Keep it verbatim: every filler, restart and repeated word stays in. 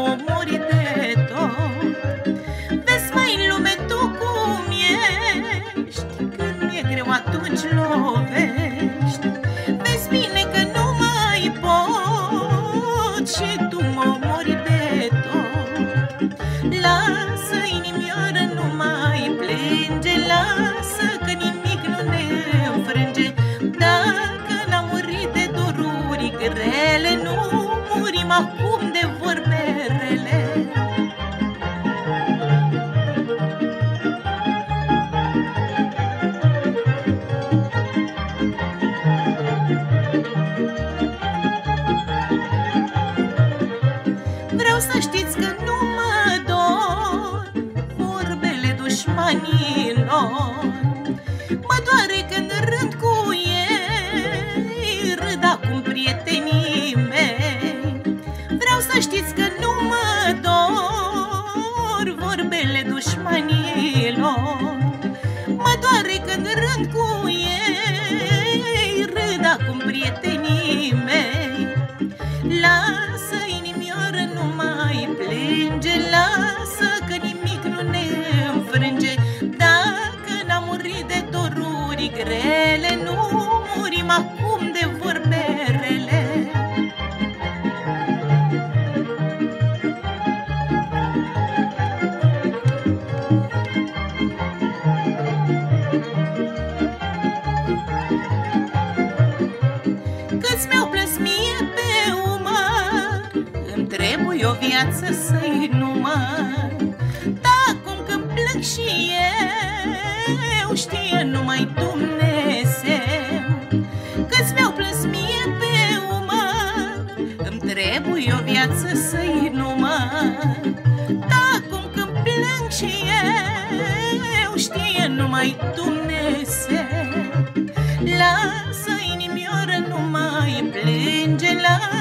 omori de tot. Vezi, mai în lume tu cum ești, când mi-e greu atunci lovești. Vezi bine că nu mai pot și tu mă omori de tot. Lasă, inimioară, nu mai plânge, lasă că nimic nu ne înfrânge. Dacă n-am murit de doruri grele, nu murim acum de vorbe rele. Vreau să știți că nu mă dor vorbele dușmanilor. Mă doare când rând cu ei, râd acum prietenii mei. Vreau să știți că nu mă dor vorbele dușmanilor. Mă doare când rând cu ei, râd acum prietenii mei. Lasă, inimioară, nu mai plânge, lasă că nimic nu ne înfrânge. Dacă n-am murit de doruri grele, nu murim acum de vorbe rele. Câți mi-au plâns mie pe umăr, îmi trebuie o viață să-i număr. Dar acum când plâng și eu, știe numai Dumnezeu. Câți mi-au plâns mie pe umăr, îmi trebuie o viață să-i număr. Dar acum când plâng și eu, știe numai Dumnezeu. Lasă, inimioară, nu mai plânge, lasă